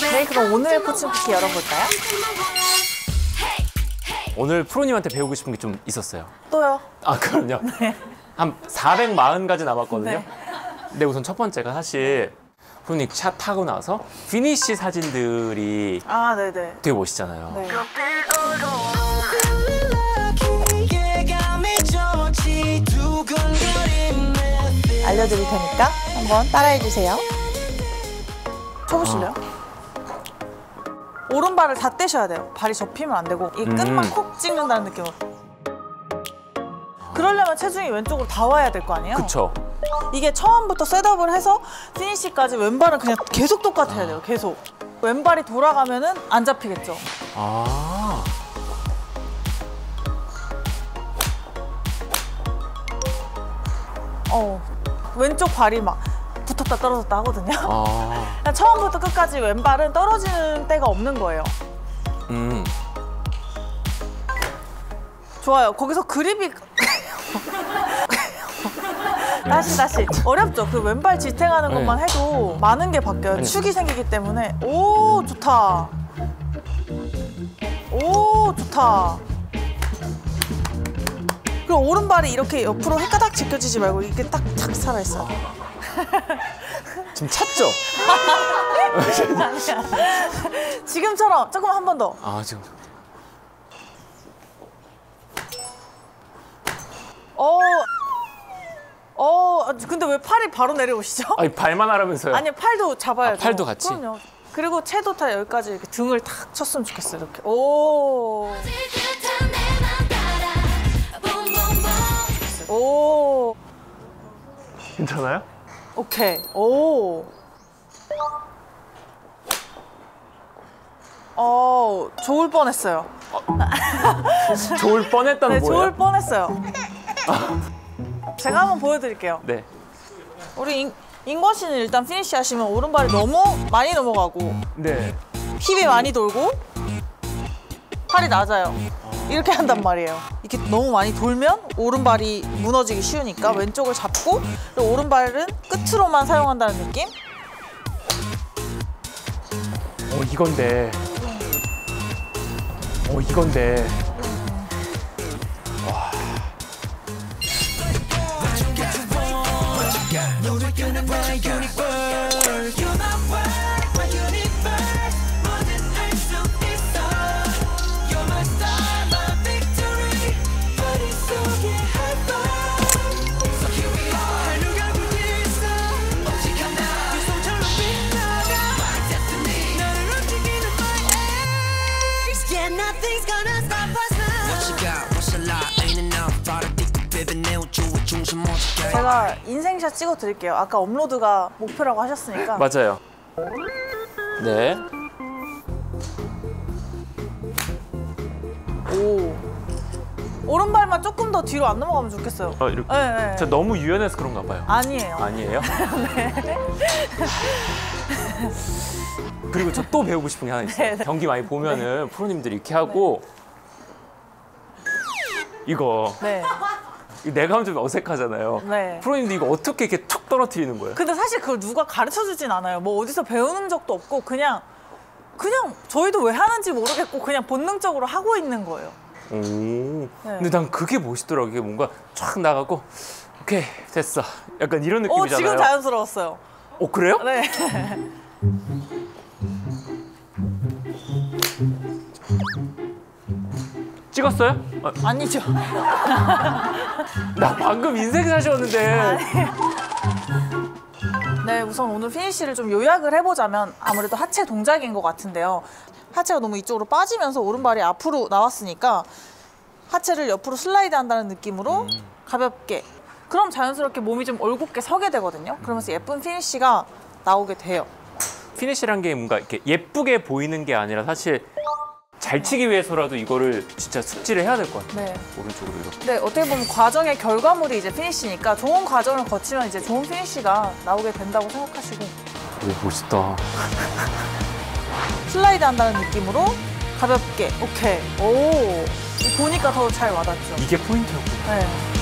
네, 그럼 오늘 코칭 PT 열어볼까요? 오늘 프로님한테 배우고 싶은 게 좀 있었어요. 또요? 아, 그럼요. 네. 한 440가지 남았거든요. 네. 근데 우선 첫 번째가 사실 프로님 샷 타고 나서 피니쉬 사진들이 아, 네네. 되게 멋있잖아요. 네. 알려드릴 테니까 한번 따라해주세요. 쳐보실래요? 오른발을 다 떼셔야 돼요. 발이 접히면 안 되고 이 끝만 콕 찍는다는 느낌으로. 그러려면 체중이 왼쪽으로 다 와야 될 거 아니에요? 그쵸. 이게 처음부터 셋업을 해서 피니시까지 왼발은 그냥 계속 똑같아야 돼요. 계속. 왼발이 돌아가면은 안 잡히겠죠. 아. 왼쪽 발이 막 붙었다 떨어졌다 하거든요. 아. 그냥 처음부터 끝까지 왼발은 떨어지는 때가 없는 거예요. 좋아요. 거기서 그립이 다시 어렵죠. 그 왼발 지탱하는 네. 것만 해도 많은 게 바뀌어요. 축이 생기기 때문에. 오, 좋다. 오, 좋다. 그리고 오른발이 이렇게 옆으로 헷가닥 지켜지지 말고 이렇게 딱 착 살아있어요. 지금 찼죠? 아니야. 지금처럼 조금 한 번 더. 아, 지금. 근데 왜 팔이 바로 내려오시죠? 아니, 발만 하라면서요. 아니, 팔도 잡아야죠. 아, 팔도 같이? 그럼요. 그리고 채도 다 여기까지 이렇게 등을 탁 쳤으면 좋겠어요. 이렇게. 오. 오. 괜찮아요? 오케이. 오. 좋을 뻔했어요. 좋을 뻔했다는 네, 뭐예요? 좋을 뻔했어요. 제가 한번 보여드릴게요. 네. 우리 인권 씨는 일단 피니시 하시면 오른발이 너무 많이 넘어가고 네. 힙이 많이 돌고 팔이 낮아요. 이렇게 한단 말이에요. 이렇게 너무 많이 돌면 오른발이 무너지기 쉬우니까 왼쪽을 잡고 그리고 오른발은 끝으로만 사용한다는 느낌? 이건데. 이건데. 와. 제가 인생샷 찍어 드릴게요. 아까 업로드가 목표라고 하셨으니까. 맞아요. 네. 오. 오른발만 조금 더 뒤로 안 넘어가면 좋겠어요. 이렇게. 네. 제가 너무 유연해서 그런가 봐요. 아니에요. 아니에요? 네. 그리고 저 또 배우고 싶은 게 하나 있어요. 네네. 경기 많이 보면은 프로님들이 이렇게 하고 이거 네. 내가 하면 좀 어색하잖아요. 네. 프로님들 이거 어떻게 이렇게 툭 떨어뜨리는 거예요? 근데 사실 그걸 누가 가르쳐 주진 않아요. 뭐 어디서 배우는 적도 없고 그냥 저희도 왜 하는지 모르겠고 그냥 본능적으로 하고 있는 거예요. 오. 근데 난 그게 멋있더라고요. 이게 뭔가 쫙 나가고 오케이 됐어. 약간 이런 느낌이잖아요. 지금 자연스러웠어요. 그래요? 네. 찍었어요? 아니죠. 나 방금 인생샷이었는데. 네, 우선 오늘 피니쉬를 좀 요약을 해보자면 아무래도 하체 동작인 것 같은데요. 하체가 너무 이쪽으로 빠지면서 오른발이 앞으로 나왔으니까 하체를 옆으로 슬라이드 한다는 느낌으로 가볍게. 그럼 자연스럽게 몸이 좀 올곧게 서게 되거든요. 그러면서 예쁜 피니쉬가 나오게 돼요. 피니쉬란 게 뭔가 이렇게 예쁘게 보이는 게 아니라 사실 잘 치기 위해서라도 이거를 진짜 숙지를 해야 될 것 같아요. 네. 오른쪽으로 이렇게. 네, 어떻게 보면 과정의 결과물이 이제 피니쉬니까 좋은 과정을 거치면 이제 좋은 피니쉬가 나오게 된다고 생각하시고. 오, 멋있다. 슬라이드 한다는 느낌으로 가볍게. 오케이. 오. 보니까 더 잘 와닿죠. 이게 포인트였구나. 네.